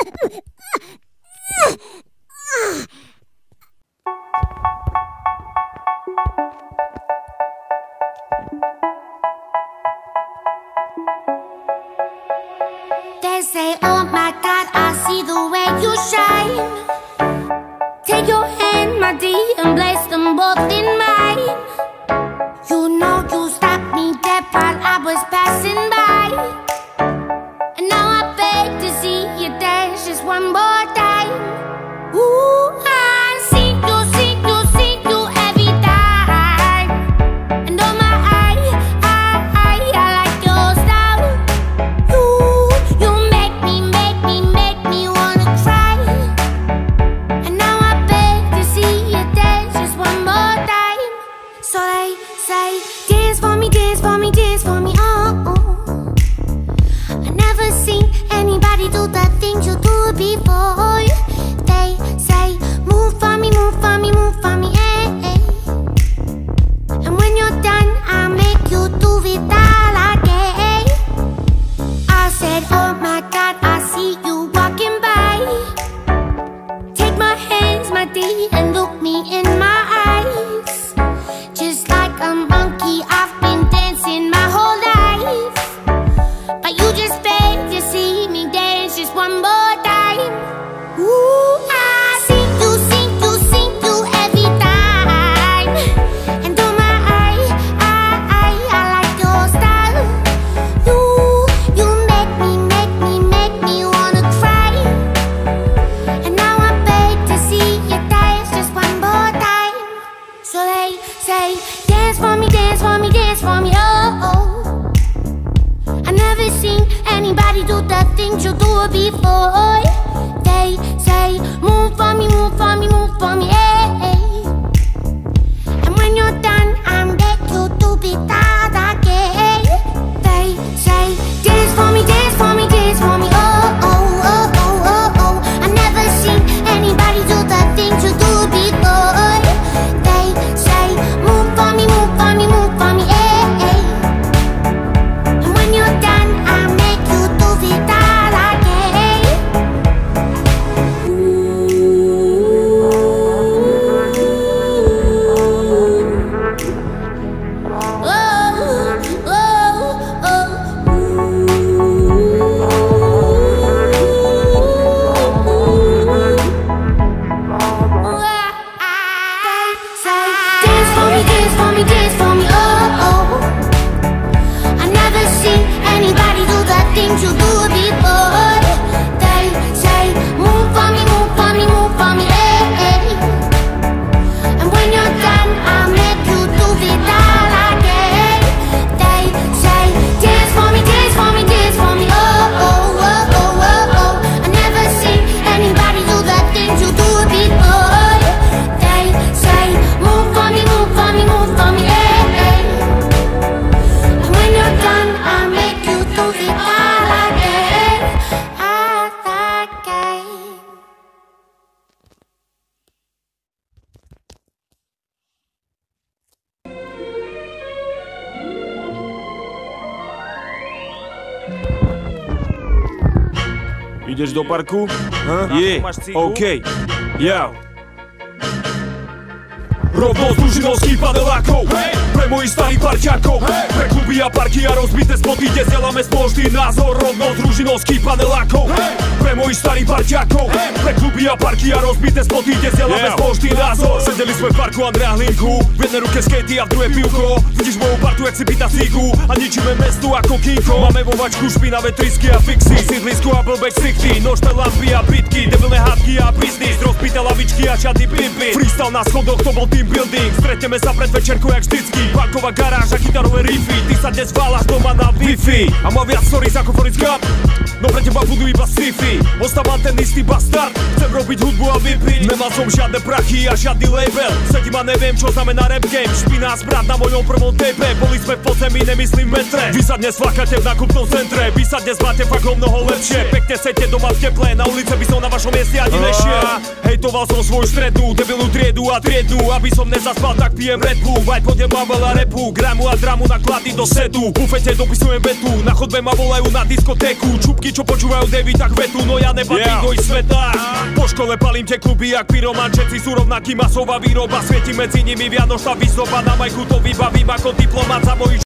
They say, oh my God, I see the way you shine. Take your hand, my dear, and place them both in mine. You know you stopped me dead while I was passing by. And now I beg to see you dance just one more time. Ooh, I see you every time. And oh my, I like your style. You make me wanna cry. And now I beg to see you dance just one more time. So they say, dance for me, dance for me, dance for me, oh, oh. I never seen anybody do the things you do before. They say, move for me, move for me, move for me, eh, eh. And when you're done, I'll make you do it all again. I said, oh my God, I see you walking by. Take my hands, my dear, and look me in my eyes. Just like a monkey, I've been dancing my whole life. But you just beg to see me dance just one more time. Ooh, I see you every time. And oh my, I like your style. You make me wanna cry. And now I beg to see you dance just one more time. So they say, dance for me, dance for me, dance for me, oh, oh. I never seen anybody do the things you do before. They say, move for me, move for me, move for me, eh, eh. And when you're done, I'll make you do it all again. They say, dance for me, dance for me, dance for me, oh, oh, oh, oh, oh, oh. I never seen anybody do the things you do before. They say, move for me, move for me, move for me, eh, eh. And when you're done, I'll make you do it all again. Ideš do parku? Je, OK, ja. Rovno z Dužinovských panelákov, pre mojich starých parťákov, pre kluby a parky a rozbité spoty, kde zdieľame spoločný názor. Rovno z Dužinovských panelákov, pre mojich starých parťákov, pre kluby a parky a rozbité spoty, kde zdieľame spoločný názor. Sedeli sme v parku Andreja Hlinku, v jednej ruke skatey a v druhé pivko. Vidíš moju partu, jak si pýta síku, a ničíme mestu ako Kinko. Máme vo vačku špinavé trisky a fixy, sídlisko a blbek strichty, nožné lampy a bitky, debilné hádky a biznis, rozbité lavičky a čadný pimpy. Freestyle na schodoch, to bol team building, stretneme sa pred večerkou jak vždycky. Banková garáž a kytarové riffy, ty sa dnes váľaš doma na Wi-Fi. A mám viac stories ako Forrest Gump, no pre teba budú iba sci-fi. Ostávam ten istý bastard, chcem robiť hudbu a vypiť. Nemal som žiadne prachy a žiadny label, sedím a neviem čo znamená rap game. Špina smrad na mojom prvom tape, boli sme v podzemí, nemyslím metre. Vy sa dnes flakáte v nákupnom centre, vy sa dnes máte fakt o mnoho lepšie. Pekne sete doma v teple, na ulice by som na vašom mieste ani nešiel. Hejtoval som svoju strednú, debilnú triedu a triednu, aby som som nezaspal, tak pijem Red Bull. Vaj podem mám veľa repu, gramu a dramu naklady do setu. V bufete dopisujem vetu, na chodbe ma volajú na diskotéku. Čupky, čo počúvajú Davy, tak vetu, no ja nepatrím do ich sveta. Po škole palím tie kluby jak pyroman, všetci sú rovnaký, masová výroba. Svieti medzi nimi vianočná výzdoba, na majku to vybavím ako diplomat za mojich